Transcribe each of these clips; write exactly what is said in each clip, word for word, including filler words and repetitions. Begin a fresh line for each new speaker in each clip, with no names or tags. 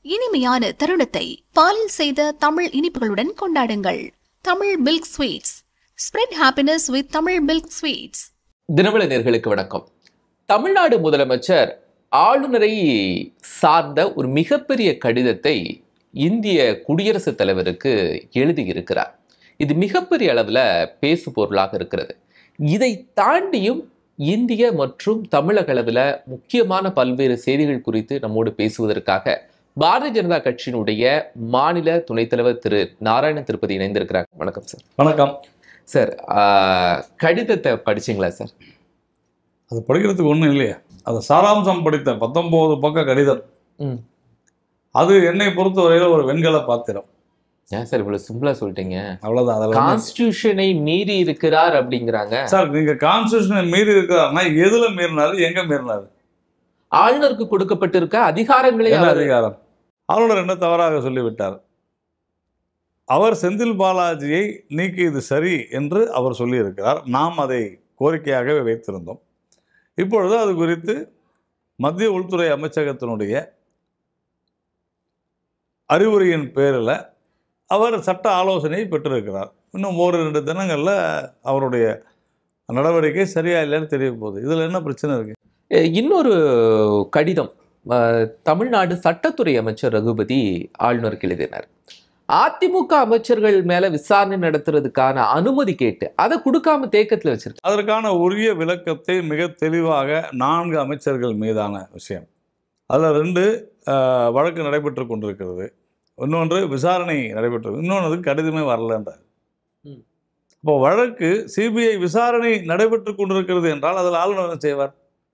இனிமையான தருணத்தை பாலில் செய்த தமிழ் இனிப்புகளுடன் கொண்டாடுங்கள். Tamil milk sweets. Spread happiness with Tamil milk sweets.
Dinamalar நேயர்களுக்கு வணக்கம். தமிழ்நாடு முதலமைச்சர் ஆளுநரை சார்ந்த ஒரு மிகப்பெரிய கடிதத்தை இந்திய குடியரசுத் தலைவருக்கு எழுதியிருக்கிறார். இது மிகப்பெரிய அளவில் பேசு பொருளாக இருக்கிறது. இதை தாண்டியும் இந்திய மற்றும் தமிழக அளவில் முக்கியமான பல்வேறு செய்திகள் குறித்து நம்மோடு பேசுவதற்காக பாரதிய ஜனதா கட்சியினுடைய மாநில துணைத் தலைவர் திரு நாராயண திருப்பதி இணைந்திருக்கிறாங்க. வணக்கம் சார்.
வணக்கம்
சார். கடிதத்தை படிச்சிங்களா சார்?
அது படிக்கிறதுக்கு ஒன்றும் இல்லையா, அது சாராம்சம் படித்த பத்தொன்பது பக்க கடிதம். அது என்னை பொறுத்த வரையில ஒரு வெண்கல பாத்திரம்.
ஏன் சார் இவ்வளவு சிம்பிளா சொல்லிட்டீங்க?
அவ்வளவுதான்.
கான்ஸ்டிடியூஷனை மீறி இருக்கிறார் அப்படிங்கிறாங்க
சார். நீங்க கான்ஸ்டிடியூஷனை மீறி இருக்கிறார்னா எதுல மீறினாரு, எங்க மீறினாரு?
ஆளுநருக்கு கொடுக்கப்பட்டிருக்க அதிகாரங்களே.
அதிகாரம் ஆளுநர் என்ன தவறாக சொல்லிவிட்டார்? அவர் செந்தில் பாலாஜியை நீக்கியது சரி என்று அவர் சொல்லியிருக்கிறார். நாம் அதை கோரிக்கையாகவே வைத்திருந்தோம். இப்பொழுது அது குறித்து மத்திய உள்துறை அமைச்சகத்தினுடைய அறிவுரையின் பேரில் அவர் சட்ட ஆலோசனையை பெற்றிருக்கிறார். இன்னும் ஒரு ரெண்டு தினங்களில் அவருடைய நடவடிக்கை சரியா இல்லைன்னு தெரிய போகுது. இதில் என்ன பிரச்சனை இருக்கு?
இன்னொரு கடிதம் தமிழ்நாடு சட்டத்துறை அமைச்சர் ரகுபதி ஆளுநருக்கு எழுதினார். அதிமுக அமைச்சர்கள் மேல விசாரணை நடத்துறதுக்கான அனுமதி கேட்டு அதை கொடுக்காம தேக்கத்தில் வச்சிருக்கு.
அதற்கான உரிய விளக்கத்தை மிக தெளிவாக நான்கு அமைச்சர்கள் மீதான விஷயம், அதில் ரெண்டு வழக்கு நடைபெற்று கொண்டிருக்கிறது, இன்னொன்று விசாரணை நடைபெற்றது, இன்னொன்று கடிதமே வரலன்றார். இப்போ வழக்கு சிபிஐ விசாரணை நடைபெற்று கொண்டிருக்கிறது என்றால் அதில் ஆளுநர் என்ன செய்வார்?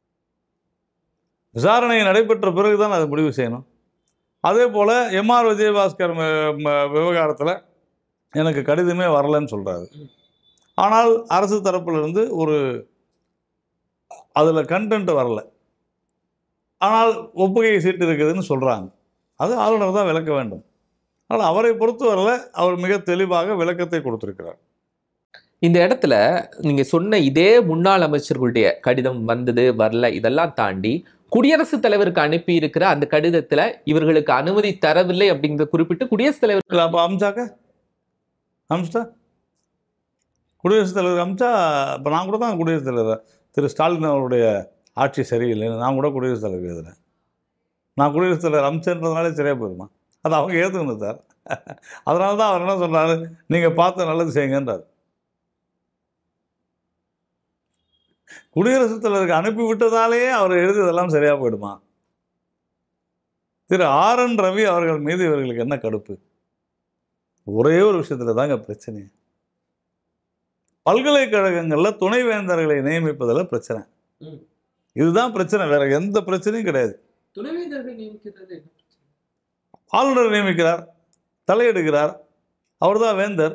விசாரணை நடைபெற்ற பிறகுதான் அதை முடிவு செய்யணும். அதே போல் எம்ஆர் விஜயபாஸ்கர் விவகாரத்தில் எனக்கு கடிதமே வரலன்னு சொல்கிறாரு. ஆனால் அரசு தரப்பிலிருந்து ஒரு அதில் கண்டென்ட் வரல, ஆனால் ஒப்புகை சீட்டு இருக்குதுன்னு சொல்கிறாங்க. அது ஆளுநர் தான் விளக்க வேண்டும். ஆனால் அவரை பொறுத்தவரையில் அவர் மிக தெளிவாக விளக்கத்தை கொடுத்திருக்கிறார்.
இந்த இடத்துல நீங்க சொன்ன இதே முன்னாள் அமைச்சர்களுடைய கடிதம் வந்தது வரல இதெல்லாம் தாண்டி குடியரசுத் தலைவருக்கு அனுப்பி இருக்கிற அந்த கடிதத்துல இவர்களுக்கு அனுமதி தரவில்லை அப்படிங்கிறத குறிப்பிட்டு குடியரசுத் தலைவர்
அப்போ அமிச்சாக்க அமிச்சிட்டா குடியரசுத் தலைவர் அமிச்சா இப்போ நான் கூட தான் குடியரசுத் தலைவர் திரு ஸ்டாலின் அவருடைய ஆட்சி சரியில்லைன்னு நான் கூட குடியரசுத் தலைவர் எழுதுறேன். நான் குடியரசுத் தலைவர் அமிச்சன்றதுனாலே சரியாக போயிருமா? அது அவங்க ஏற்றுக்கணும் சார். அதனால தான் அவர் என்ன சொல்கிறாரு, நீங்கள் பார்த்து நல்லது செய்யுங்கன்றார். குடியரசுத் தலைவருக்கு அனுப்பி விட்டதாலேயே அவர் எழுதுதெல்லாம் சரியாக போயிடுமா? திரு ஆர் என் ரவி அவர்கள் மீது இவர்களுக்கு என்ன கடுப்பு? ஒரே ஒரு விஷயத்தில் தாங்க பிரச்சனை. பல்கலைக்கழகங்களில் துணைவேந்தர்களை நியமிப்பதில் பிரச்சனை. இதுதான் பிரச்சனை, வேற எந்த பிரச்சனையும் கிடையாது.
துணைவேந்தர்கள் நியமிக்கிறது
ஆளுநர் நியமிக்கிறார், தலையிடுகிறார், அவர் தான் வேந்தர்.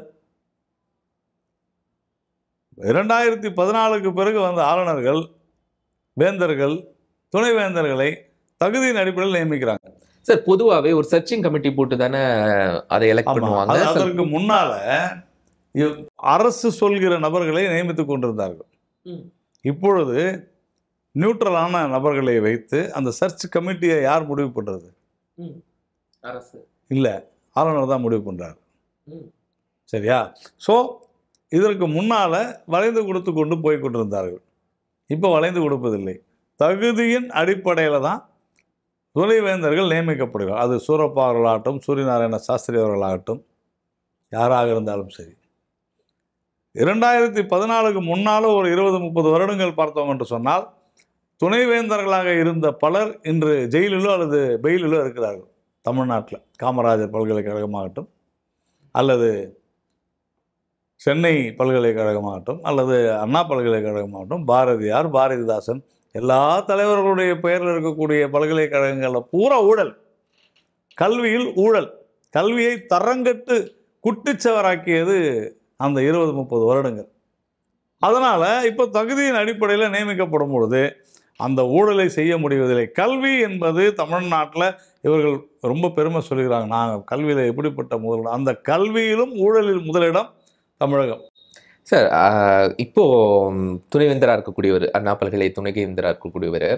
இரண்டாயிரத்தி பதினாலுக்கு பிறகு வந்த ஆளுநர்கள் வேந்தர்கள் துணைவேந்தர்களை தகுதியின் அடிப்படையில் நியமிக்கிறாங்க.
சார் பொதுவாகவே ஒரு சர்ச்சிங் கமிட்டி போட்டு தானே அதை எலெக்ட் பண்ணுவாங்க.
அதற்கு முன்னால அரசு சொல்கிற நபர்களை நியமித்துக் கொண்டிருந்தார்கள். இப்பொழுது நியூட்ரலான நபர்களை வைத்து அந்த சர்ச் கமிட்டியை யார் முடிவு பண்றது?
அரசு இல்லை,
ஆளுநர் தான் முடிவு பண்றாரு. சரியா? ஸோ இதற்கு முன்னால வளைந்து கொடுத்து கொண்டு போய் கொண்டிருந்தார்கள். இப்போ வளைந்து கொடுப்பதில்லை. தகுதியின் அடிப்படையில் தான் துணைவேந்தர்கள் நியமிக்கப்படுவார். அது சூரப்பா அவர்களாகட்டும், சூரியநாராயண சாஸ்திரி அவர்களாகட்டும், யாராக இருந்தாலும் சரி. இரண்டாயிரத்தி பதினாலுக்கு முன்னாலும் ஒரு இருபது முப்பது வருடங்கள் பார்த்தோம் என்று சொன்னால் துணைவேந்தர்களாக இருந்த பலர் இன்று ஜெயிலிலோ அல்லது பெயிலிலோ இருக்கிறார்கள். தமிழ்நாட்டில் காமராஜர் பல்கலைக்கழகமாகட்டும், அல்லது சென்னை பல்கலைக்கழகமாகட்டும், அல்லது அண்ணா பல்கலைக்கழகமாகட்டும், பாரதியார், பாரதிதாசன், எல்லா தலைவர்களுடைய பெயரில் இருக்கக்கூடிய பல்கலைக்கழகங்களில் பூரா ஊழல், கல்வியில் ஊழல், கல்வியை தரங்கட்டு குட்டிச்சவராக்கியது அந்த இருபது முப்பது வருடங்கள். அதனால் இப்போ தகுதியின் அடிப்படையில் நியமிக்கப்படும் பொழுது அந்த ஊழலை செய்ய முடிவதில்லை. கல்வி என்பது தமிழ்நாட்டில் இவர்கள் ரொம்ப பெருமை சொல்லுகிறாங்க, நாங்கள் கல்வியில் எப்படிப்பட்ட முதலிடம், அந்த கல்வியிலும் ஊழலில் முதலிடம் தமிழகம்.
சார் இப்போ துணைவேந்தராக இருக்கக்கூடியவர், அண்ணா பல்கலை துணைவேந்தராக இருக்கக்கூடியவர்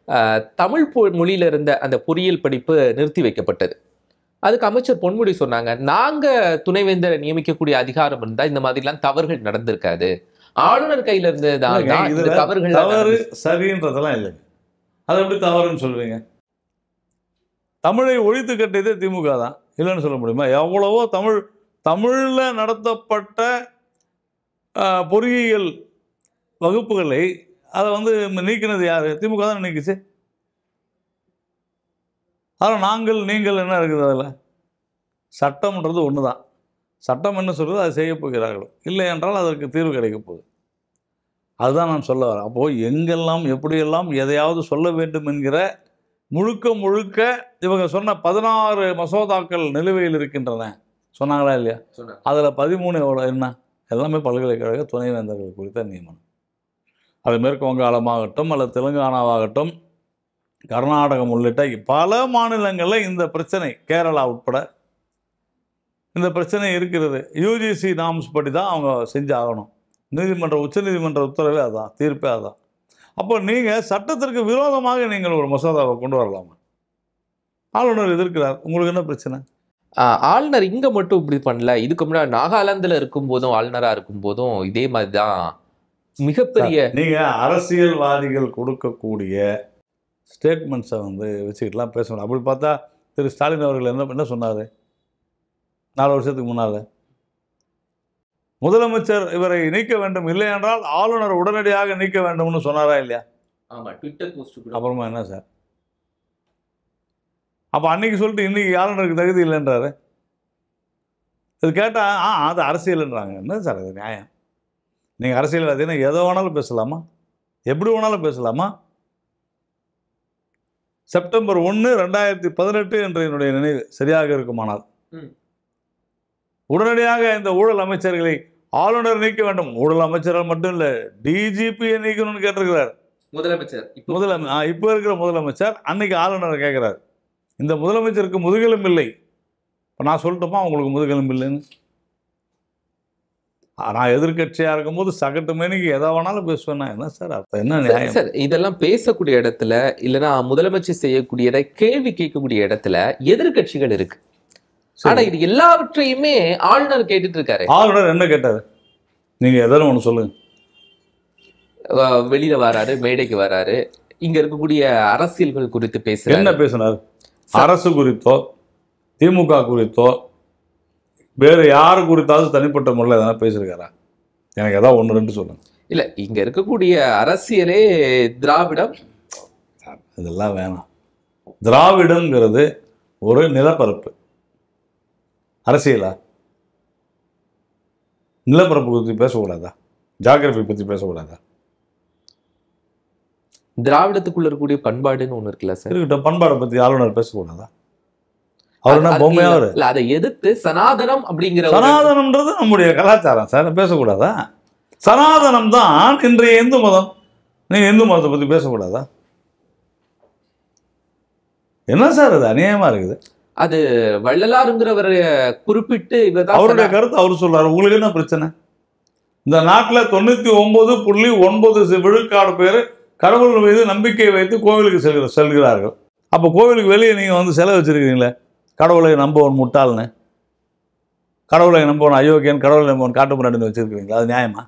தமிழ் மொழியில இருந்த அந்த பொறியியல் படிப்பு நிறுத்தி வைக்கப்பட்டது. அதுக்கு அமைச்சர் பொன்முடி சொன்னாங்க, நாங்க துணைவேந்தரை நியமிக்கக்கூடிய அதிகாரம் இருந்தா இந்த மாதிரிலாம் தவறுகள் நடந்திருக்காது, ஆளுநர் கையில இருந்ததுதான் இந்த தவறுகள்.
தவறு சரின்றதெல்லாம் இல்லைங்க. அதை எப்படி தவறுன்னு சொல்லுவீங்க? தமிழை ஒழித்து கட்டியதே திமுக தான், இல்லைன்னு சொல்ல முடியுமா? எவ்வளவோ தமிழ் தமிழில் நடத்தப்பட்ட பொறியியல் வகுப்புகளை அதை வந்து நீக்கினது யார்? திமுக தான் நீக்கிச்சு. அதில் நாங்கள் நீங்கள் என்ன இருக்குது? அதில் சட்டம்ன்றது ஒன்று தான். சட்டம் என்ன சொல்கிறது அதை செய்ய போகிறார்கள். இல்லை என்றால் அதற்கு தீர்வு கிடைக்க போகுது. அதுதான் நான் சொல்ல வரேன். அப்போது எங்கெல்லாம் எப்படியெல்லாம் எதையாவது சொல்ல வேண்டும் என்கிற முழுக்க முழுக்க இவங்க சொன்ன பதினாறு மசோதாக்கள் நிலுவையில் இருக்கின்றன சொன்னாங்களா இல்லையா? அதில் பதிமூணு எவ்வளோ என்ன? எல்லாமே பல்கலைக்கழக துணைவேந்தர்கள் குறித்த நியமனம். அது மேற்கு வங்காளமாகட்டும் அல்லது தெலுங்கானாவாகட்டும் கர்நாடகம் உள்ளிட்ட பல மாநிலங்களில் இந்த பிரச்சனை, கேரளா உட்பட இந்த பிரச்சனை இருக்கிறது. யூஜிசி நாம்ஸ் படி தான் அவங்க செஞ்சாகணும். நீதிமன்ற உச்சநீதிமன்ற உத்தரவே அதான், தீர்ப்பே அதான். அப்போ நீங்கள் சட்டத்திற்கு விரோதமாக நீங்கள் ஒரு மசோதாவை கொண்டு வரலாமா? ஆளுநர் எதிர்க்கிறார், உங்களுக்கு என்ன பிரச்சனை?
ஆளுநர் இங்கே மட்டும் இப்படி பண்ணல, இதுக்கு முன்னாடி நாகாலாந்தில் இருக்கும் போதும் ஆளுநராக இருக்கும் போதும் இதே மாதிரி தான் மிகப்பெரிய.
நீங்கள் அரசியல்வாதிகள் கொடுக்கக்கூடிய ஸ்டேட்மெண்ட்ஸை வந்து வச்சுக்கிட்டுலாம் பேசணும். அப்படி பார்த்தா திரு ஸ்டாலின் அவர்கள் என்ன என்ன சொன்னார் நாலு வருஷத்துக்கு முன்னால்? முதலமைச்சர் இவரை நீக்க வேண்டும், இல்லை என்றால் ஆளுநர் உடனடியாக நீக்க வேண்டும்னு சொன்னாரா இல்லையா?
ஆமாம், ட்விட்டர் போஸ்ட்.
அப்புறமா என்ன சார்? அப்போ அன்னைக்கு சொல்லிட்டு இன்னைக்கு ஆளுநருக்கு தகுதி இல்லைன்றாரு. இது கேட்டால் ஆ அது அரசியல்ன்றாங்க. என்ன சார் அது நியாயம்? நீங்கள் அரசியல்வாதினா எதை வேணாலும் பேசலாமா? எப்படி வேணாலும் பேசலாமா? செப்டம்பர் ஒன்று ரெண்டாயிரத்தி பதினெட்டு என்று என்னுடைய நினைவு சரியாக இருக்குமானால் உடனடியாக இந்த ஊழல் அமைச்சர்களை ஆளுநர் நீக்க வேண்டும். ஊழல் அமைச்சர்கள் மட்டும் இல்லை, டிஜிபியை நீக்கணும்னு கேட்டிருக்கிறார்
முதலமைச்சர்.
முதலமை இப்போ இருக்கிற முதலமைச்சர் அன்னைக்கு ஆளுநர் கேட்குறாரு, இந்த முதலமைச்சருக்கு முதுகெலும்பு இல்லை. இப்போ நான் சொல்லட்டுமா உங்களுக்கு முதுகெலும்பு இல்லைன்னு? நான் எதிர்கட்சியாக இருக்கும்போது சகட்டு மேனிக்கு எதை வேணாலும் பேசுவேன்னா என்ன சார் அப்போ என்ன நியாயம்?
சார் இதெல்லாம் பேசக்கூடிய இடத்துல இல்லைன்னா முதலமைச்சர் செய்யக்கூடியதை கேள்வி கேட்கக்கூடிய இடத்துல எதிர்கட்சிகள் இருக்கு. ஆனா இது எல்லாவற்றையுமே ஆளுநர் கேட்டுட்டு இருக்காரு.
ஆளுநர் என்ன கேட்டாரு? நீங்க எதாவது ஒண்ணு சொல்லுங்க.
வெளியில வராரு, மேடைக்கு வராரு, இங்க இருக்கக்கூடிய அரசியல்கள் குறித்து பேசுறாரு.
என்ன பேசினார்? அரசு குறித்தோ திமுக குறித்தோ வேறு யாரு குறித்தாவது தனிப்பட்ட முறையில் எதனா பேசியிருக்காரா? எனக்கு ஏதாவது ஒன்று ரெண்டு சொல்லுங்க.
இல்ல இங்க இருக்கக்கூடிய அரசியலே திராவிடம்,
இதெல்லாம் வேணாம். திராவிடம்ங்கிறது ஒரு நிலப்பரப்பு. அரசியலா? நிலப்பரப்பு பற்றி பேசக்கூடாதா? ஜாகிரபி பற்றி பேசக்கூடாதா?
திராவிடத்துக்குள்ள இருக்கக்கூடிய பண்பாடுன்னு ஒண்ணு இருக்குல்ல சார்,
இருக்கட்டும். பண்பாடை பற்றி ஆளுநர் பேசக்கூடாதா? அவர் என்ன பொம்மையா? அவரு
அதை எதிர்த்து சனாதனம் அப்படிங்கிற,
சனாதனம்ன்றது நம்முடைய கலாச்சாரம் சார், பேசக்கூடாதா? சனாதனம் தான் இன்றைய இந்து மதம். நீங்க இந்து மதத்தை பற்றி பேசக்கூடாதா? என்ன சார் அது அநியாயமா இருக்குது.
அது வள்ளலாருங்கிறவரை குறிப்பிட்டு
அவருடைய கருத்து அவர் சொல்றாரு. உங்களுக்கு என்ன பிரச்சனை? இந்த நாட்டில் தொண்ணூத்தி ஒன்பது புள்ளி ஒன்பது விழுக்காடு பேர் கடவுள் மீது நம்பிக்கை வைத்து கோவிலுக்கு செல்கிற செல்கிறார்கள். அப்போ கோவிலுக்கு வெளியே நீங்கள் வந்து செலவு வச்சிருக்கீங்களே, கடவுளை நம்பவன் முட்டாள்னு, கடவுளை நம்பவன் அயோக்கியன், கடவுளை நம்பவன் காட்டு முன்னாடின்னு வச்சிருக்கிறீங்களா? அது நியாயமா?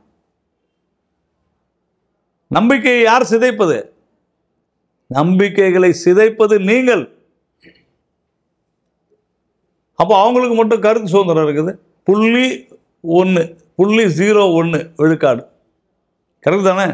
நம்பிக்கையை யார் சிதைப்பது? நம்பிக்கைகளை சிதைப்பது நீங்கள். அப்போ அவங்களுக்கு மட்டும் கருத்து சுதந்திரம் இருக்குது. புள்ளி ஒன்று புள்ளி ஜீரோ ஒன்று விழுக்காடு கரெக்டு தானே?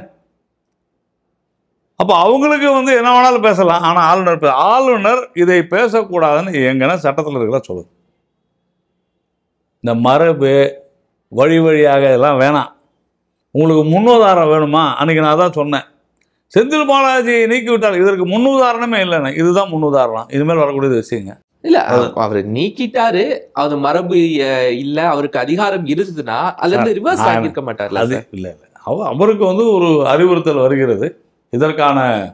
அப்போ அவங்களுக்கு வந்து என்ன வேணாலும் பேசலாம். ஆனால் ஆளுநர் ஆளுநர் இதை பேசக்கூடாதுன்னு எங்கன்னா சட்டத்தில் இருக்கிற சொல்லுது. இந்த மரபு வழி வழியாக இதெல்லாம் வேணாம். உங்களுக்கு முன்னுதாரணம் வேணுமா? அன்றைக்கி நான் தான் சொன்னேன், செந்தில் பாலாஜியை நீக்கிவிட்டால் இதற்கு முன்னுதாரணமே இல்லைண்ணே. இதுதான் முன்னுதாரணம். இனிமேல் வரக்கூடியது விஷயங்க.
இல்ல அவர் நீக்கிட்டாரு, அது மரபு இல்ல, அவருக்கு அதிகாரம் இருந்ததுன்னா அல்லது ரிவர்ஸ் ஆகியிருக்க மாட்டார்ல.
அது இல்ல இல்ல அவ அவருக்கு வந்து ஒரு அறிவுறுத்தல் வருகிறது, இதற்கான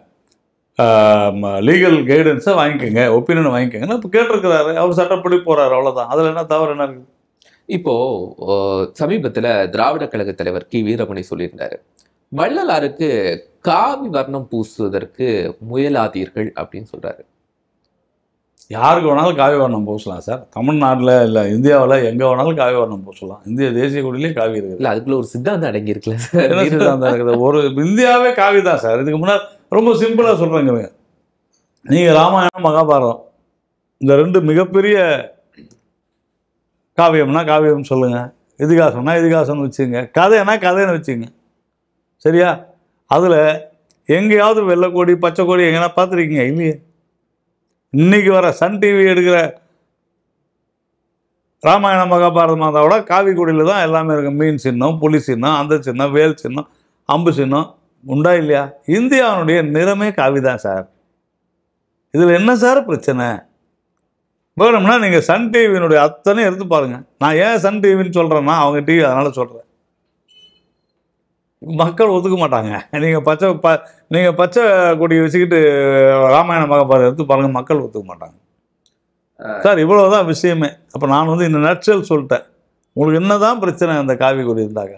லீகல் கைடன்ஸை வாங்கிக்கோங்க, ஒப்பீனியனை வாங்கிக்கோங்க. இப்போ கேட்டிருக்கிறாரு, அவர் சட்டப்படி போறாரு, அவ்வளவுதான். அதுல என்ன தவறு என்ன இருக்குது?
இப்போ சமீபத்துல திராவிட கழக தலைவர் கி வீரமணி சொல்லியிருந்தாரு, வள்ளலாருக்கு காவி வர்ணம் பூசுவதற்கு முயலாதீர்கள் அப்படின்னு சொல்றாரு.
யாருக்கு வேணாலும் காவி வர்ணம் பூசலாம் சார். தமிழ்நாட்டில் இல்லை இந்தியாவில் எங்கே வேணாலும் காவி வர்ணம் பூசலாம். இந்திய தேசிய கொடியிலே காவி இருக்குது.
இல்லை, அதுக்குள்ள ஒரு சித்தாந்தம் அடங்கி இருக்குல்ல
என்ன சித்தாந்தம் இருக்குது? ஒரு இந்தியாவே காவி தான் சார். இதுக்கு முன்னாடி ரொம்ப சிம்பிளாக சொல்கிறேங்க. நீங்கள் ராமாயணம் மகாபாரதம் இந்த ரெண்டு மிகப்பெரிய காவியம்னா காவியம் சொல்லுங்கள், இதிகாசம்னா இதிகாசம்னு வச்சுங்க, கதைன்னா கதைன்னு வச்சுங்க. சரியா? அதில் எங்கேயாவது வெள்ளைக்கோடி பச்சை கோடி எங்கன்னா பார்த்துருக்கீங்க? இல்லையே. இன்னைக்கு வர சன் டிவி எடுக்கிற ராமாயண மகாபாரதமாக இருந்தால் கூட காவி கொடியில் தான் எல்லாமே இருக்கும். மீன் சின்னம், புலி சின்னம், அந்த சின்னம், வேல் சின்னம், அம்பு சின்னம் உண்டா இல்லையா? இந்தியாவுடைய நிறமே காவி தான் சார். இதில் என்ன சார் பிரச்சனை? வேணும்னா நீங்கள் சன் டிவியினுடைய அத்தனை எடுத்து பாருங்கள். நான் ஏன் சன் டிவின்னு சொல்கிறேன்னா அவங்க டிவி அதனால் சொல்கிறேன். மக்கள் ஒத்துக்க மாட்டாங்க. நீங்கள் பச்சை ப நீங்கள் பச்சை கொடியை வச்சுக்கிட்டு ராமாயண மகாபாரதம் எடுத்து பாருங்கள், மக்கள் ஒத்துக்க மாட்டாங்க சார். இவ்வளோதான் விஷயமே. அப்போ நான் வந்து இந்த நட்சல் சொல்லிட்டேன். உங்களுக்கு என்ன தான் பிரச்சனை அந்த காவி கொடி இருந்தாங்க?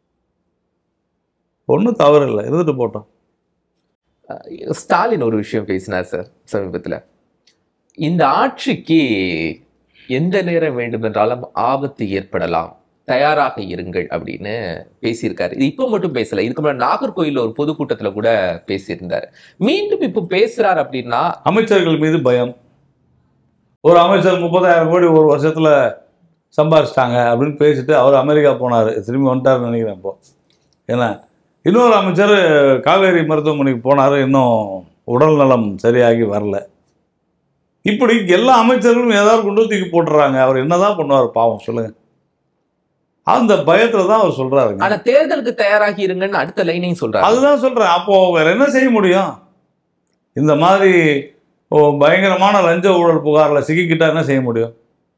ஒன்றும் தவறு இல்லை, இருந்துட்டு போட்டோம்.
ஸ்டாலின் ஒரு விஷயம் பேசினார் சார் சமீபத்தில். இந்த ஆட்சிக்கு எந்த நேரம் வேண்டுமென்றாலும் ஆபத்து ஏற்படலாம், தயாராக இருங்கள் அப்படின்னு பேசியிருக்காரு. இது இப்போ மட்டும் பேசல, இதுக்கு முன்னாடி நாகர்கோயிலில் ஒரு பொதுக்கூட்டத்தில் கூட பேசியிருந்தார். மீண்டும் இப்போ பேசுறார் அப்படின்னா
அமைச்சர்கள் மீது பயம். ஒரு அமைச்சர் முப்பதாயிரம் கோடி ஒரு வருஷத்துல சம்பாதிச்சிட்டாங்க அப்படின்னு பேசிட்டு அவர் அமெரிக்கா போனார், திரும்பி வந்துட்டாருன்னு நினைக்கிறேன். இப்போ ஏன்னா இன்னொரு அமைச்சர் காவேரி மருத்துவமனைக்கு போனார், இன்னும் உடல் நலம் சரியாகி வரல. இப்படி எல்லா அமைச்சர்களும் ஏதாவது கொண்டு தூக்கி போட்டுறாங்க. அவர் என்னதான் பண்ணுவார் பாவம் சொல்லுங்க. அந்த பயத்துல தான் அவர் சொல்றாருங்க.
ஆனா தேர்தலுக்கு தயாராகி இருங்கன்னு அடுத்த லைனையும் சொல்றாரு.
அதுதான் சொல்றேன். அப்போ வேற என்ன செய்ய முடியும்? இந்த மாதிரி பயங்கரமான லஞ்ச ஊழல் புகார்ல சிக்கிக்கிட்டா என்ன செய்ய முடியும்?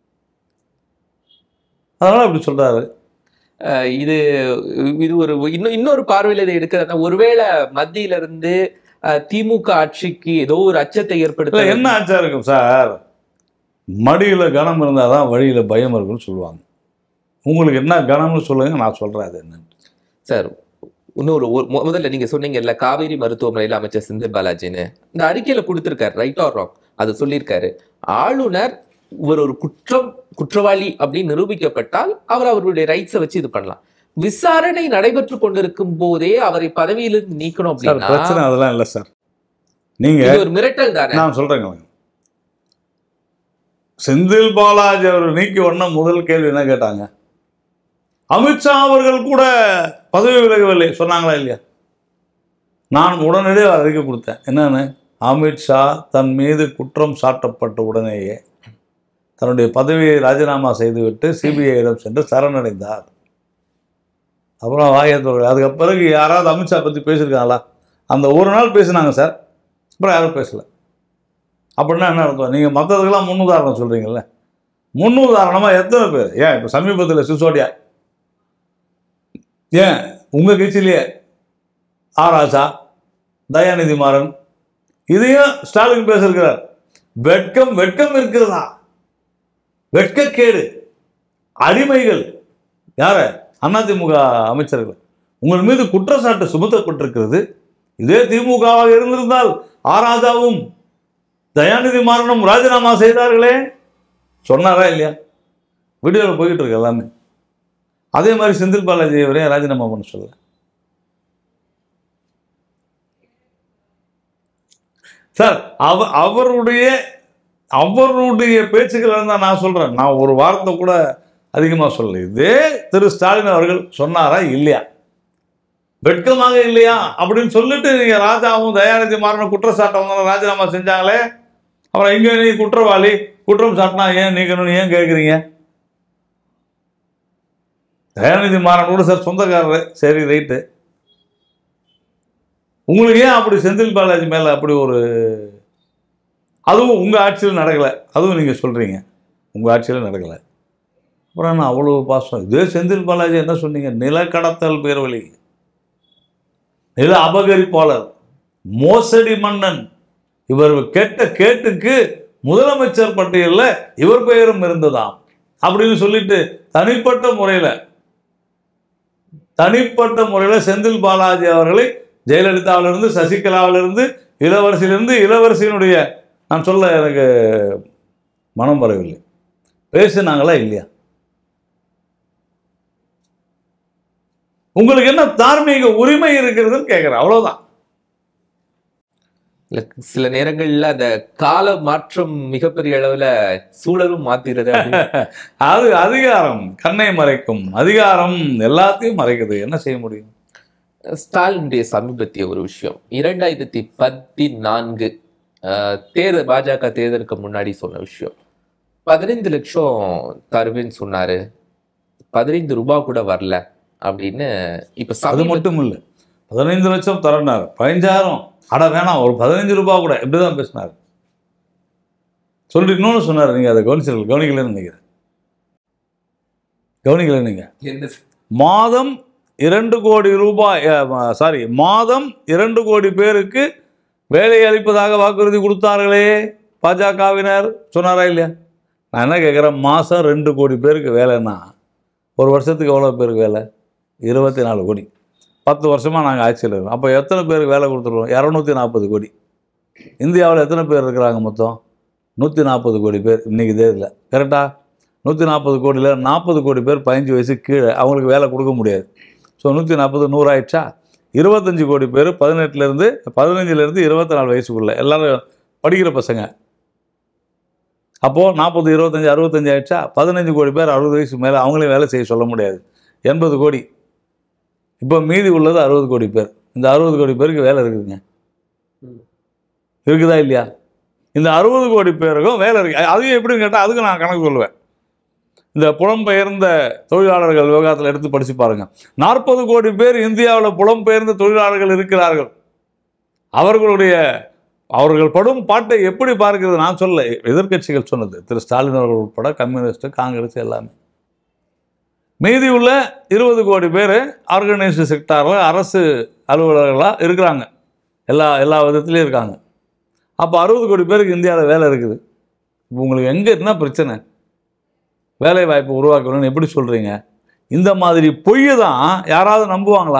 அதனால அப்படி சொல்றாரு.
இது இது ஒரு இன்னும் இன்னொரு பார்வையில் இதை எடுக்கிறதா, ஒருவேளை மத்தியில இருந்து திமுக ஆட்சிக்கு ஏதோ ஒரு அச்சத்தை ஏற்படுத்த.
என்ன அச்சம் இருக்கும் சார்? மடியில கனம் இருந்தாதான் வழியில பயம் இருக்குன்னு சொல்லுவாங்க. உங்களுக்கு என்ன கனம்னு சொல்லுங்க, நான் சொல்றேன் அது என்னன்னு.
சார் இன்னொரு முதல்ல நீங்க சொன்னீங்கல்ல காவேரி மருத்துவமனையில் அமைச்சர் செந்தில் பாலாஜின்னு இந்த அறிக்கையில கொடுத்திருக்காரு, ரைட் ஆர் ராங் அது சொல்லியிருக்காரு. ஆளுநர் இவர் ஒரு குற்றம் குற்றவாளி அப்படின்னு நிரூபிக்கப்பட்டால் அவர் அவருடைய ரைட்ஸை வச்சு இது பண்ணலாம். விசாரணை நடைபெற்று கொண்டிருக்கும் போதே அவரை பதவியிலிருந்து நீக்கணும் அப்படின்னா
பிரச்சனை அதெல்லாம் இல்லை சார். நீங்க
ஒரு மிரட்டல் தானே.
நான் சொல்றேங்க, செந்தில் பாலாஜி அவர் நீக்கி உடனே முதல் கேள்வி என்ன கேட்டாங்க? அமித்ஷா அவர்கள் கூட பதவி விலகவில்லை சொன்னாங்களா இல்லையா? நான் உடனடியே அறிக்கை கொடுத்தேன். என்னன்னு, அமித்ஷா தன் மீது குற்றம் சாட்டப்பட்ட உடனேயே தன்னுடைய பதவியை ராஜினாமா செய்துவிட்டு சிபிஐயிடம் சென்று சரணடைந்தார். அப்புறம் வாயத்தோடு அதுக்கு பிறகு யாராவது அமித்ஷா பற்றி பேசியிருக்காங்களா? அந்த ஒரு நாள் பேசினாங்க சார், அப்புறம் யாரும் பேசலை. அப்படின்னா என்ன அர்த்தம்? நீங்கள் மற்றதுக்கெல்லாம் முன்னுதாரணம் சொல்கிறீங்கல்ல, முன்னுதாரணமாக எத்தனை பேர்? ஏன் இப்போ சமீபத்தில் சிசோடியா, ஏன் உங்கள் கட்சியிலேயே ஆராசா, தயாநிதி மாறன், இதையும் ஸ்டாலின் பேசியிருக்கிறார். வெட்கம் வெட்கம் இருக்கிறதா? வெட்கக்கேடு, அடிமைகள் யார? அதிமுக அமைச்சர்கள். உங்கள் மீது குற்றச்சாட்டு சுமத்தப்பட்டிருக்கிறது. இதே திமுகவாக இருந்திருந்தால் ஆராஜாவும் தயாநிதி மாறனும் ராஜினாமா செய்தார்களே சொன்னாரா இல்லையா? வீடியோவில் போய்கிட்டு இருக்கு எல்லாமே. அதே மாதிரி செந்தில் பாலாஜி அவரே ராஜினாமா பண்ண சொல்ல. சார் அவ அவருடைய அவருடைய பேச்சுக்கள் இருந்தால் நான் சொல்றேன். நான் ஒரு வார்த்தை கூட அதிகமாக சொல்லலை. இதே திரு ஸ்டாலின் அவர்கள் சொன்னாரா இல்லையா? வெட்கமாக இல்லையா அப்படின்னு சொல்லிட்டு நீங்க ராஜாவும் தயாநிதி மாறனும் குற்றச்சாட்டம் ராஜினாமா செஞ்சாங்களே, அப்புறம் இங்க நீ குற்றவாளி குற்றம் சாட்டினா ஏன் நீக்கணும்னு ஏன் கேட்குறீங்க? தயாநிதி மாறன் கூட சார் சொந்தக்காரரு, சரி ரைட்டு. உங்களுக்கு ஏன் அப்படி செந்தில் பாலாஜி மேலே அப்படி ஒரு, அதுவும் உங்கள் ஆட்சியில் நடக்கலை, அதுவும் நீங்கள் சொல்கிறீங்க உங்கள் ஆட்சியில் நடக்கலை. அப்புறம் என்ன அவ்வளோ பாசம்? இதே செந்தில் பாலாஜி என்ன சொன்னீங்க? நிலக்கடத்தல் பேர்வழி, நில அபகரிப்பாளர், மோசடி மன்னன், இவர் கேட்ட கேட்டுக்கு முதலமைச்சர் பட்டியலில் இவர் பெயரும் இருந்ததாம் அப்படின்னு சொல்லிட்டு தனிப்பட்ட முறையில் தனிப்பட்ட முறையில் செந்தில் பாலாஜி அவர்களை ஜெயலலிதாவிலிருந்து, சசிகலாவிலிருந்து, இளவரசியிலிருந்து, இளவரசியினுடைய நான் சொல்ல எனக்கு மனம் வரவில்லை, பேசினாங்களா இல்லையா? உங்களுக்கு என்ன தார்மீக உரிமை இருக்கிறதுன்னு கேட்கிறேன், அவ்வளவுதான்.
சில நேரங்கள்ல அந்த கால மாற்றம் மிகப்பெரிய அளவுல சூழலும் மாத்திருது.
அது அதிகாரம் கண்ணை மறைக்கும், அதிகாரம் எல்லாத்தையும் மறைக்குது, என்ன செய்ய முடியும்?
ஸ்டாலினுடைய சமீபத்திய ஒரு விஷயம், இரண்டாயிரத்தி பதினான்கு தேர்தல் பாஜக தேர்தலுக்கு முன்னாடி சொன்ன விஷயம், பதினைந்து லட்சம் தருவேன்னு சொன்னாரு, பதினைந்து ரூபாய் கூட வரல அப்படின்னு. இப்ப
அது மட்டும் இல்லை, பதினைந்து லட்சம் தரனார், பதினஞ்சாயிரம் அட வேணாம், ஒரு பதினஞ்சு ரூபாய் கூட, இப்படிதான் பேசினார். சொல்லிட்டு இன்னொன்னு சொன்னார், நீங்க அதை கவனிச்சு கவனிக்கலன்னு நினைக்கிறேன். கவனிக்கல நீங்க. மாதம் இரண்டு கோடி ரூபாய், சாரி மாதம் இரண்டு கோடி பேருக்கு வேலை அளிப்பதாக வாக்குறுதி கொடுத்தார்களே பாஜகவினர், சொன்னாரா இல்லையா? நான் என்ன கேட்குறேன், மாதம் ரெண்டு கோடி பேருக்கு வேலைன்னா ஒரு வருஷத்துக்கு எவ்வளோ பேருக்கு வேலை? இருபத்தி நாலு கோடி. பத்து வருஷமாக நாங்கள் ஆட்சியில் இருக்கோம். அப்போ எத்தனை பேருக்கு வேலை கொடுத்துருவோம்? இரநூத்தி நாற்பது கோடி. இந்தியாவில் எத்தனை பேர் இருக்கிறாங்க மொத்தம்? நூற்றி நாற்பது கோடி பேர் இன்றைக்கி தேதியில், கரெக்டாக? நூற்றி நாற்பது கோடியில் நாற்பது கோடி பேர் பதினஞ்சு வயசு கீழே, அவங்களுக்கு வேலை கொடுக்க முடியாது. ஸோ நூற்றி நாற்பது நூறு ஆயிடுச்சா? இருபத்தஞ்சி கோடி பேர் பதினெட்டுலேருந்து பதினஞ்சுலேருந்து இருபத்தி நாலு வயசுக்குள்ளே எல்லோரும் படிக்கிற பசங்க. அப்போது நாற்பது இருபத்தஞ்சி அறுபத்தஞ்சு ஆயிடுச்சா? பதினஞ்சு கோடி பேர் அறுபது வயசுக்கு மேலே, அவங்களையும் வேலை செய்ய சொல்ல முடியாது. எண்பது கோடி. இப்போ மீதி உள்ளது அறுபது கோடி பேர். இந்த அறுபது கோடி பேருக்கு வேலை இருக்குதுங்க, இருக்குதா இல்லையா? இந்த அறுபது கோடி பேருக்கும் வேலை இருக்கு. அதையும் எப்படின்னு கேட்டால் அதுக்கு நான் கணக்கு சொல்லுவேன். இந்த புலம்பெயர்ந்த தொழிலாளர்கள் விவகாரத்தில் எடுத்து படித்து பாருங்கள். நாற்பது கோடி பேர் இந்தியாவில் புலம்பெயர்ந்த தொழிலாளர்கள் இருக்கிறார்கள். அவர்களுடைய அவர்கள் படும் பாட்டை எப்படி பார்க்கிறது நான் சொல்ல, எதிர்கட்சிகள் சொன்னது, திரு ஸ்டாலின் அவர்கள் உட்பட கம்யூனிஸ்ட், காங்கிரஸ் எல்லாமே. மீதி உள்ள இருபது கோடி பேர் ஆர்கனைஸ்டு செக்டாரில் அரசு அலுவலர்களாக இருக்கிறாங்க, எல்லா எல்லா விதத்துலேயும் இருக்காங்க. அப்போ அறுபது கோடி பேருக்கு இந்தியாவில் வேலை இருக்குது. இப்போ உங்களுக்கு எங்கே என்ன பிரச்சனை? வேலை வாய்ப்பு உருவாக்கணும்னு எப்படி சொல்கிறீங்க? இந்த மாதிரி பொய்யை தான் யாராவது நம்புவாங்களா?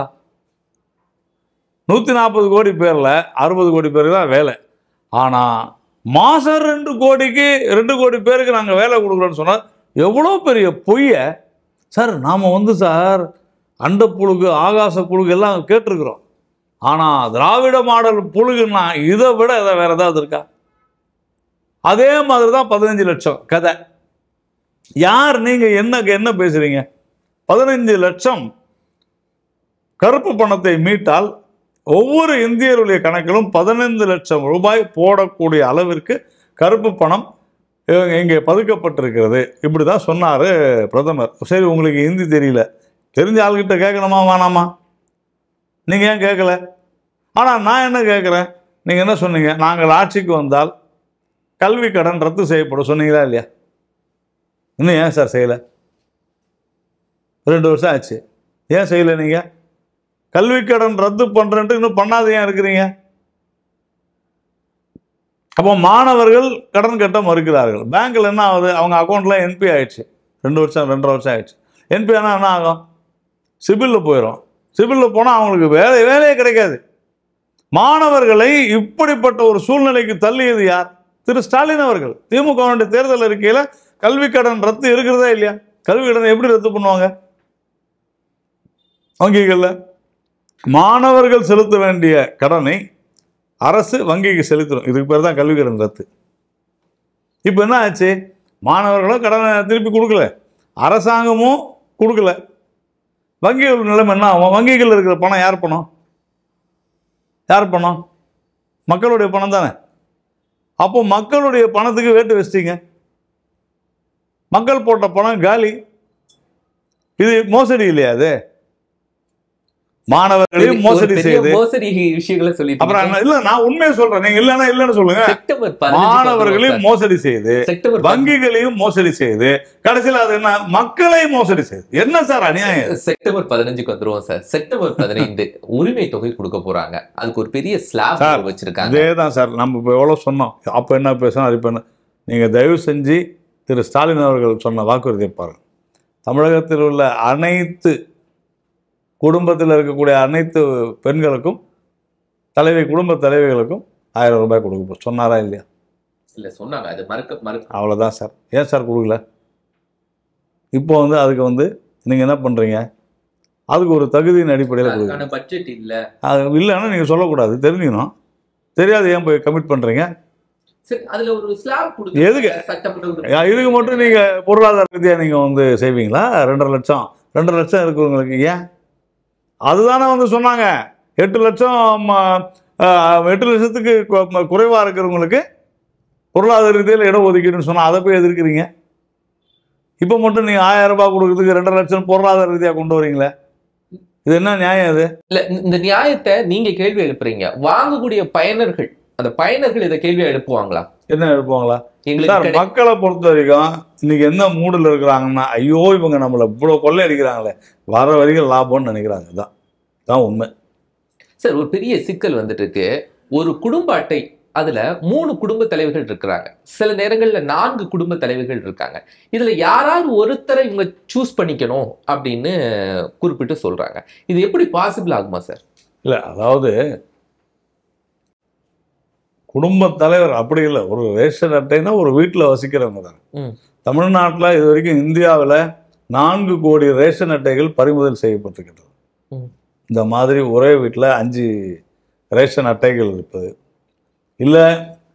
நூற்றி நாற்பது கோடி பேரில் அறுபது கோடி பேருக்கு தான் வேலை. ஆனால் மாதம் ரெண்டு கோடிக்கு ரெண்டு கோடி பேருக்கு நாங்கள் வேலை கொடுக்குறோன்னு சொன்னால் எவ்வளோ பெரிய பொய்யை சார். நாம் வந்து சார் அண்ட புழுகு, ஆகாச புழுகு எல்லாம் கேட்டிருக்கிறோம். ஆனால் திராவிட மாடல் புழுகுன்னா இதை விட எதை வேறு ஏதாவது இருக்கா? அதே மாதிரி தான் பதினஞ்சு லட்சம் கதை. யார் நீங்கள் என்ன என்ன பேசுகிறீங்க? பதினஞ்சு லட்சம் கருப்பு பணத்தை மீட்டால் ஒவ்வொரு இந்தியருடைய கணக்கிலும் பதினைந்து லட்சம் ரூபாய் போடக்கூடிய அளவிற்கு கருப்பு பணம் இங்கே பதுக்கப்பட்டிருக்கிறது. இப்படி தான் சொன்னார் பிரதமர். சரி, உங்களுக்கு ஹிந்தி தெரியல, தெரிஞ்ச ஆள்கிட்ட கேட்கணுமா வேணாமா? நீங்கள் ஏன் கேட்கல? ஆனால் நான் என்ன கேட்குறேன், நீங்கள் என்ன சொன்னீங்க? நாங்கள் ஆட்சிக்கு வந்தால் கல்வி கடன் ரத்து செய்யப்படும் சொன்னீங்களா இல்லையா? இன்னும் ஏன் சார் செய்யலை? ரெண்டு வருஷம் ஆச்சு, ஏன் செய்யலை? நீங்கள் கல்வி கடன் ரத்து பண்ணுறேன்ட்டு இன்னும் பண்ணாத ஏன் இருக்கிறீங்க? அப்போ மாணவர்கள் கடன் கட்ட மறுக்கிறார்கள். பேங்க்கில் என்ன ஆகுது? அவங்க அக்கௌண்ட்டில் என்பி ஆயிடுச்சு, ரெண்டு வருஷம் ரெண்டரை வருஷம் ஆயிடுச்சு. என்பி ஆனால் என்ன ஆகும்? சிபிலில் போயிடும். சிபிலில் போனால் அவங்களுக்கு வேலை வேலையே கிடைக்காது. மாணவர்களை இப்படிப்பட்ட ஒரு சூழ்நிலைக்கு தள்ளியது யார்? திரு ஸ்டாலின் அவர்கள். திமுகவுடைய தேர்தல் அறிக்கையில் கல்வி கடன் ரத்து இருக்கிறதா இல்லையா? கல்வி கடனை எப்படி ரத்து பண்ணுவாங்க? வங்கிகளில் மாணவர்கள் செலுத்த வேண்டிய கடனை அரசு வங்கிக்கு செலுத்தணும். இதுக்கு பேர் தான் கல்வி கடன் ரத்து. இப்போ என்ன ஆச்சு? மாணவர்களும் கடனை திருப்பி கொடுக்கல, அரசாங்கமும் கொடுக்கல. வங்கிகள் நிலைமை என்ன ஆகும்? வங்கிகளில் இருக்கிற பணம் யார் பணம்? யார் பணம்? மக்களுடைய பணம் தானே. அப்போ மக்களுடைய பணத்துக்கு வேட்டு வச்சிட்டீங்க. மக்கள் போட்ட பணம் காலி. இது மோசடி இல்லையா? அது மாணவர்களையும் மோசடி செய்யுது.
மோசடி விஷயங்களை சொல்லி
அப்புறம் இல்ல, நான் உண்மையை சொல்றேன், நீங்க இல்லன்னா இல்லன்னு சொல்லுங்க. மாணவர்களையும் மோசடி செய்யுது, வங்கிகளையும் மோசடி செய்யுது, கடைசியில் அது என்ன? மக்களை மோசடி செய்யுது. என்ன சார் அநியாயம்?
செப்டம்பர் பதினஞ்சுக்கு வந்துருவோம் சார். செப்டம்பர் பதினைந்து உரிமை தொகை கொடுக்க போறாங்க. அதுக்கு ஒரு பெரிய ஸ்லாப் வச்சிருக்காங்க. அதேதான்
சார், நம்ம இப்போ எவ்வளவு சொன்னோம், அப்ப என்ன பேசணும், அது இப்ப என்ன? நீங்க தயவு செஞ்சு திரு ஸ்டாலின் அவர்கள் சொன்ன வாக்குறுதியை பாருங்க. தமிழகத்தில் உள்ள அனைத்து குடும்பத்தில் இருக்கக்கூடிய அனைத்து பெண்களுக்கும் தலைவி குடும்ப தலைவிகளுக்கும் ஆயிரம் ரூபாய் கொடுக்க சொன்னாரா இல்லையா?
இல்லை சொன்னாங்க, அது மறுக்க மறுக்க
அவ்வளோதான் சார். ஏன் சார் கொடுக்கல? இப்போ வந்து அதுக்கு வந்து நீங்கள் என்ன பண்ணுறீங்க? அதுக்கு ஒரு தகுதியின் அடிப்படையில் கொடுக்குறீங்க.
பட்ஜெட் இல்லை,
அது இல்லைன்னா நீங்கள் சொல்லக்கூடாது, தெரிஞ்சுக்கணும். தெரியாது ஏன் போய் கமிட் பண்ணுறீங்க?
சரி, அதுல ஒரு ஸ்லாப் கொடுங்க.
எதுக்கு?
சட்டப்பட்ட
இதுக்கு மட்டும் நீங்கள் பொருளாதார ரீதியாக நீங்கள் வந்து செய்வீங்களா? ரெண்டரை லட்சம் ரெண்டரை லட்சம் இருக்கிறவங்களுக்கு ஏன்? அதுதானே வந்து சொன்னாங்க. எட்டு லட்சம் எட்டு லட்சத்துக்கு குறைவாக இருக்கிறவங்களுக்கு பொருளாதார ரீதியில் இடம் ஒதுக்கீடுன்னு சொன்னால் அதை போய் எதிர்க்கிறீங்க. இப்போ மட்டும் நீங்கள் ஆயிரம் ரூபாய் கொடுக்கறதுக்கு ரெண்டரை லட்சம் பொருளாதார ரீதியாக கொண்டு வரீங்களே, இது என்ன நியாயம்? இது
இல்ல. இந்த நியாயத்தை நீங்க கேள்வி எழுப்புறீங்க, வாங்கக்கூடிய பயனர்கள் அந்த பயனர்கள் இதை கேள்வியா எழுப்புவாங்களா? என்ன
எழுப்புவாங்களா? சார், மக்களை பொறுத்த வரைக்கும் இன்னைக்கு என்ன மூடில் இருக்கிறாங்கன்னா, ஐயோ இவங்க நம்மளை இவ்வளோ கொள்ளை அடிக்கிறாங்களே, வர வரைக்கும் லாபம்னு நினைக்கிறாங்க. தான் தான் உண்மை
சார். ஒரு பெரிய சிக்கல் வந்துட்டு இருக்கு. ஒரு குடும்ப அட்டை, அதுல மூணு குடும்ப தலைவர்கள் இருக்கிறாங்க, சில நேரங்கள்ல நான்கு குடும்ப தலைவர்கள் இருக்காங்க. இதுல யாராவது ஒருத்தரை இவங்க சூஸ் பண்ணிக்கணும் அப்படின்னு குறிப்பிட்டு சொல்றாங்க. இது எப்படி பாசிபிள் ஆகுமா சார்?
இல்லை, அதாவது குடும்ப தலைவர் அப்படி இல்லை. ஒரு ரேஷன் அட்டைன்னா ஒரு வீட்டில் வசிக்கிறவங்க தான். தமிழ்நாட்டில் இது வரைக்கும் இந்தியாவில் நான்கு கோடி ரேஷன் அட்டைகள் பறிமுதல் செய்யப்பட்டிருக்கிறது. இந்த மாதிரி ஒரே வீட்டில் அஞ்சு ரேஷன் அட்டைகள் இருப்பது இல்லை,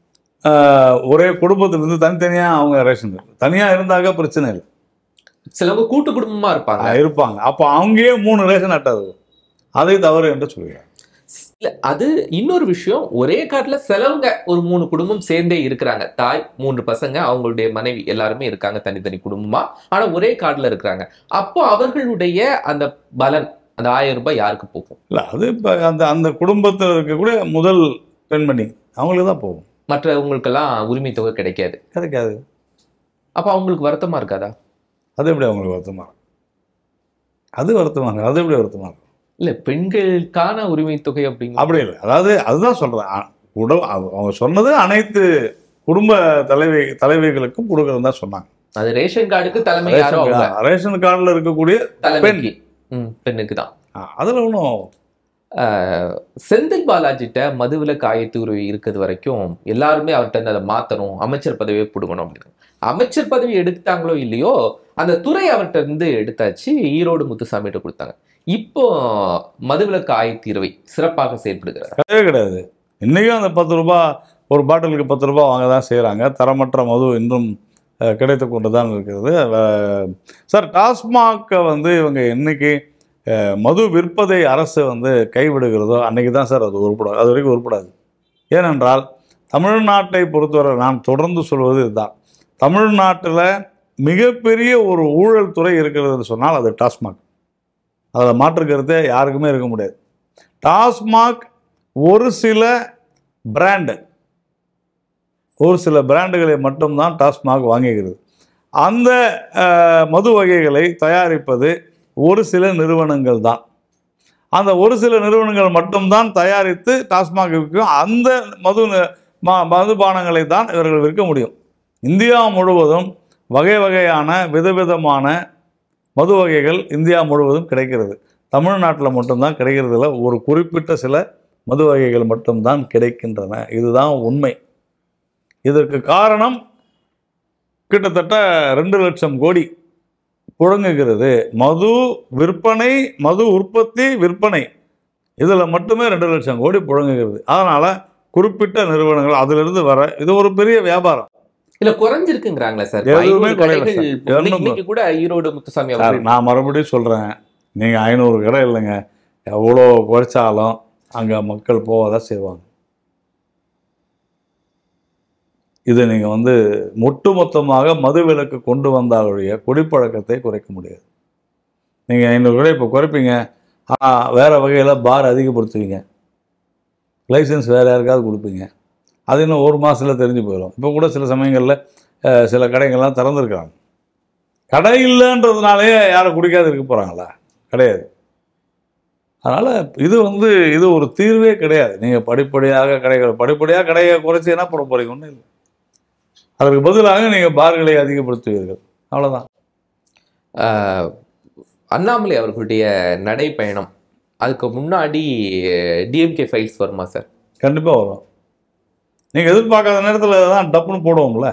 ஒரே குடும்பத்திலிருந்து தனித்தனியாக அவங்க ரேஷன் தனியாக இருந்தாக்க பிரச்சனை இல்லை.
சிலவங்க கூட்டு குடும்பமாக இருப்பாங்க
இருப்பாங்க அப்போ அவங்கயே மூணு ரேஷன் அட்டை இருக்கும். அதை தவறு என்று சொல்கிறாங்க.
இல்லை, அது இன்னொரு விஷயம். ஒரே காட்டில் சிலவங்க ஒரு மூணு குடும்பம் சேர்ந்தே இருக்கிறாங்க. தாய், மூன்று பசங்க, அவங்களுடைய மனைவி எல்லாருமே இருக்காங்க தனித்தனி குடும்பமா. ஆனா ஒரே காட்டில் இருக்கிறாங்க. அப்போ அவர்களுடைய அந்த பலன், அந்த ஆயிரம் ரூபாய் யாருக்கு போகும்?
இல்லை, அது இப்போ அந்த அந்த குடும்பத்தில் இருக்கக்கூடிய முதல் பெண்மணி அவங்களுக்கு தான் போகும்.
மற்றவங்களுக்கெல்லாம் உரிமை தொகை கிடைக்காது.
கிடைக்காது.
அப்போ அவங்களுக்கு வருத்தமா இருக்காதா?
அது எப்படி அவங்களுக்கு வருத்தமா இருக்கும்? அது வருத்தமா இருக்கும். அது எப்படி வருத்தமா இருக்கும்?
இல்லை, பெண்களுக்கான உரிமை தொகை அப்படிங்க
அப்படி இல்லை. அதாவது அதுதான் சொல்கிறேன். உட அவங்க சொன்னது அனைத்து குடும்ப தலைவி தலைவிகளுக்கும் கொடுக்குறது தான் சொன்னாங்க.
அது ரேஷன் கார்டுக்கு தலைமை யாரோ
ரேஷன் கார்டில் இருக்கக்கூடிய பெண்
பெண்ணுக்கு தான்.
அதில் ஒன்றும்
செந்தில் பாலாஜிட்ட மதுவிலக்கு ஆயத்தீர்வு இருக்கிறது வரைக்கும் எல்லாருமே அவர்கிட்ட அதை மாற்றணும், அமைச்சர் பதவியை பிடுங்கணும் அப்படின்னு. அமைச்சர் பதவி எடுத்தாங்களோ இல்லையோ, அந்த துறை அவர்கிட்ட இருந்து எடுத்தாச்சு, ஈரோடு முத்துசாமிகிட்ட கொடுத்தாங்க. இப்போ மதுவிலக்கு ஆயத்தீர்வை சிறப்பாக செயல்படுகிறார்.
கிடையவே கிடையாது. இன்றைக்கும் அந்த பத்து ரூபா ஒரு பாட்டிலுக்கு பத்து ரூபா வாங்க தான் செய்கிறாங்க. தரமற்ற மது இன்னும் கிடைத்து கொண்டு தான் இருக்கிறது. சார், டாஸ்மாகை வந்து இவங்க என்னைக்கு மது விற்பதை அரசு வந்து கைவிடுகிறதோ அன்றைக்கி தான் சார் அது உருப்படாது. அது வரைக்கும் உருப்படாது. ஏனென்றால் தமிழ்நாட்டை பொறுத்தவரை நான் தொடர்ந்து சொல்வது இதுதான். தமிழ்நாட்டில் மிகப்பெரிய ஒரு ஊழல் துறை இருக்கிறதுன்னு சொன்னால் அது டாஸ்மாக். அதில் மாற்றுக்கிறதே யாருக்குமே இருக்க முடியாது. டாஸ்மாக் ஒரு சில பிராண்டு ஒரு சில பிராண்டுகளை மட்டும்தான் டாஸ்மாக் வாங்குகிறது. அந்த மது வகைகளை தயாரிப்பது ஒரு சில நிறுவனங்கள் தான். அந்த ஒரு சில நிறுவனங்கள் மட்டும்தான் தயாரித்து டாஸ்மாக் விற்கும். அந்த மது மதுபானங்களை தான் இவர்கள் விற்க முடியும். இந்தியா முழுவதும் வகை வகையான விதவிதமான மது வகைகள் இந்தியா முழுவதும் கிடைக்கிறது. தமிழ்நாட்டில் மட்டும்தான் கிடைக்கிறது இல்லை. ஒரு குறிப்பிட்ட சில மது வகைகள் மட்டும்தான் கிடைக்கின்றன. இதுதான் உண்மை. இதற்கு காரணம் கிட்டத்தட்ட ரெண்டு லட்சம் கோடி புழங்குகிறது. மது விற்பனை, மது உற்பத்தி, விற்பனை, இதில் மட்டுமே ரெண்டு லட்சம் கோடி புழங்குகிறது. அதனால் குறிப்பிட்ட நிறுவனங்கள் அதிலிருந்து வர இது ஒரு பெரிய வியாபாரம்.
இல்லை, குறைஞ்சிருக்குங்கிறாங்களே சார்.
எதுவுமே குறையல
கூட. ஈரோடு முத்துசாமி
நான் மறுபடியும் சொல்கிறேன், நீங்கள் ஐநூறு கடை இல்லைங்க, எவ்வளோ குறைச்சாலும் அங்கே மக்கள் போவதான் செய்வாங்க. இதை நீங்கள் வந்து ஒட்டுமொத்தமாக மதுவிலக்கு கொண்டு வந்தாலுடைய குடிப்பழக்கத்தை குறைக்க முடியாது. நீங்கள் ஐநூறு கடை இப்போ குறைப்பீங்க, ஆனால் வேறு வகையில் பார் அதிகப்படுத்துவீங்க, லைசன்ஸ் வேறு யாருக்காவது கொடுப்பீங்க, அது இன்னும் ஒரு மாதத்தில் தெரிஞ்சு போயிடும். இப்போ கூட சில சமயங்களில் சில கடைகள்லாம் திறந்துருக்காங்க. கடை இல்லைன்றதுனாலே யாரும் குடிக்காது இருக்க போகிறாங்களா? கிடையாது. அதனால் இது வந்து இது ஒரு தீர்வே கிடையாது. நீங்கள் படிப்படியாக கடைகள் படிப்படியாக கடையை குறைச்சி என்ன பண்ண போகிறீங்க? ஒன்றும் இல்லை. அதற்கு பதிலாக நீங்கள் பார்களை அதிகப்படுத்துவீர்கள், அவ்வளோதான்.
அண்ணாமலை அவர்களுடைய நடைப்பயணம் அதுக்கு முன்னாடி டிஎம்கே ஃபைல்ஸ் வருமா சார்?
கண்டிப்பாக வரும். நீங்கள் எதிர்பார்க்காத நேரத்தில் தான் டப்புன்னு போடுவோம்ல.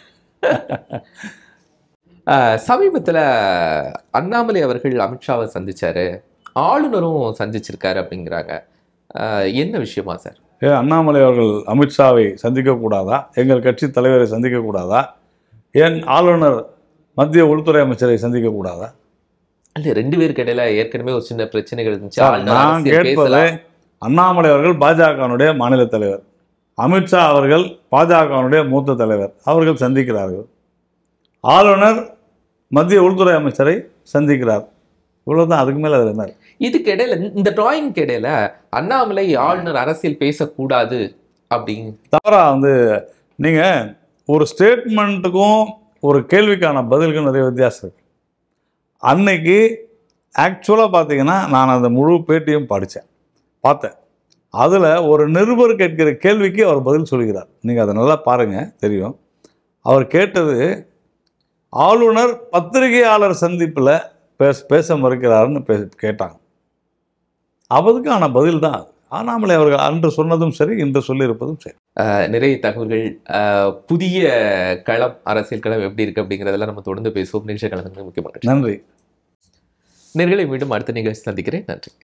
சமீபத்தில் அண்ணாமலை அவர்கள் அமித்ஷாவை சந்திச்சாரு, ஆளுநரும் சந்திச்சிருக்காரு அப்படிங்கிறாங்க. என்ன விஷயமா சார்?
ஏ அண்ணாமலை அவர்கள் அமித்ஷாவை சந்திக்கக்கூடாதா? எங்கள் கட்சி தலைவரை சந்திக்கக்கூடாதா? ஏன் ஆளுநர் மத்திய உள்துறை அமைச்சரை சந்திக்கக்கூடாதா?
அல்ல, ரெண்டு பேருக்கு இடையில ஏற்கனவே ஒரு சின்ன பிரச்சனைகள் இருந்துச்சு.
நான் கேட்பது, அண்ணாமலை அவர்கள் பாஜகவினுடைய மாநில தலைவர், அமித்ஷா அவர்கள் பாஜகவினுடைய மூத்த தலைவர், அவர்கள் சந்திக்கிறார்கள். ஆளுநர் மத்திய உள்துறை அமைச்சரை சந்திக்கிறார். இவ்வளவுதான், அதுக்கு மேல அது என்ன?
இதுக்கு இடையில இந்த டிராயிங்க்கு இடையில அண்ணாமலை ஆளுநர் அரசியல் பேசக்கூடாது அப்படின்னு
தவறா வந்து நீங்க ஒரு ஸ்டேட்மெண்ட்டுக்கும் ஒரு கேள்விக்கான பதிலுக்கும் நிறைய வித்தியாசம் இருக்கு. அன்னைக்கு ஆக்சுவலாக பார்த்தீங்கன்னா நான் அந்த முழு பேட்டியும் படித்தேன், பார்த்தேன். அதில் ஒரு நிருபர் கேட்கிற கேள்விக்கு அவர் பதில் சொல்கிறார். நீங்கள் அதை நல்லா பாருங்கள், தெரியும். அவர் கேட்டது, ஆளுநர் பத்திரிகையாளர் சந்திப்பில் பேச பேச மறுக்கிறாருன்னு பே கேட்டாங்க. அவதுக்கான பதில் தான் அண்ணாமலை அவர்கள் அன்று சொன்னதும் சரி, இன்று சொல்லியிருப்பதும் சரி.
நிறைய தகவல்கள், புதிய களம், அரசியல் களம் எப்படி இருக்கு அப்படிங்கிறதெல்லாம் நம்ம தொடர்ந்து பேசுவோம். நிகழ்ச்சி கலந்து முக்கியமாக நன்றி.
நன்றி.
நேர்களை மீண்டும் அடுத்த நிகழ்ச்சி சந்திக்கிறேன். நன்றி.